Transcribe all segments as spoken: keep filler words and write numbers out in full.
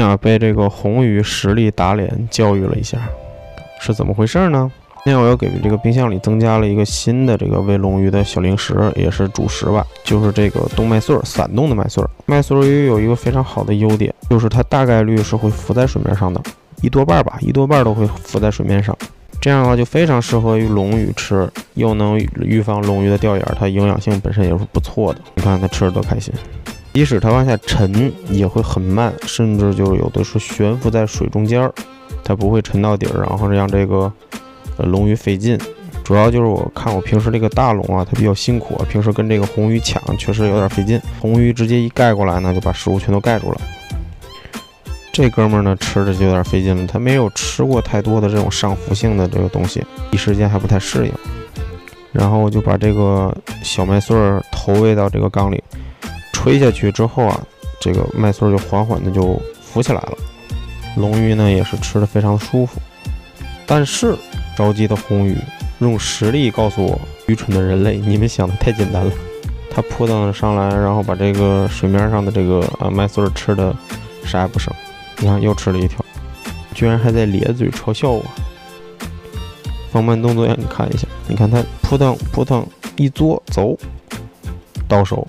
啊被这个红鱼实力打脸教育了一下，是怎么回事呢？今天我又给这个冰箱里增加了一个新的这个喂龙鱼的小零食，也是主食吧，就是这个冻麦穗儿，散冻的麦穗儿。麦穗鱼有一个非常好的优点，就是它大概率是会浮在水面上的，一多半吧，一多半都会浮在水面上。这样的话就非常适合于龙鱼吃，又能预防龙鱼的掉眼，它营养性本身也是不错的。你看它吃的多开心，即使它往下沉也会很慢，甚至就有的是悬浮在水中间，它不会沉到底儿，然后让这个呃龙鱼费劲。主要就是我看我平时这个大龙啊，它比较辛苦啊，平时跟这个红鱼抢确实有点费劲，红鱼直接一盖过来呢，就把食物全都盖住了。这哥们儿呢吃的就有点费劲了，他没有吃过太多的这种上浮性的这个东西，一时间还不太适应。然后我就把这个小麦穗儿投喂到这个缸里，吹下去之后啊，这个麦穗儿就缓缓的就浮起来了。龙鱼呢也是吃的非常舒服，但是着急的红鱼用实力告诉我，愚蠢的人类，你们想的太简单了。他扑腾上来，然后把这个水面上的这个啊麦穗儿吃的啥也不剩。你看又吃了一条，居然还在咧嘴嘲笑我。放慢动作让你看一下，你看它扑腾扑腾一坐走，到手。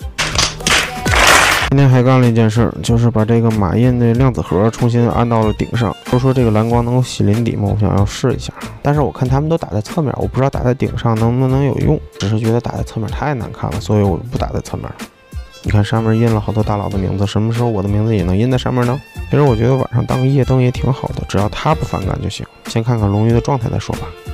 今天还干了一件事，就是把这个马印的量子盒重新安到了顶上。都说这个蓝光能够洗鳞底嘛，我想要试一下，但是我看他们都打在侧面，我不知道打在顶上能不能有用，只是觉得打在侧面太难看了，所以我不打在侧面了。你看上面印了好多大佬的名字，什么时候我的名字也能印在上面呢？其实我觉得晚上当个夜灯也挺好的，只要他不反感就行。先看看龙鱼的状态再说吧。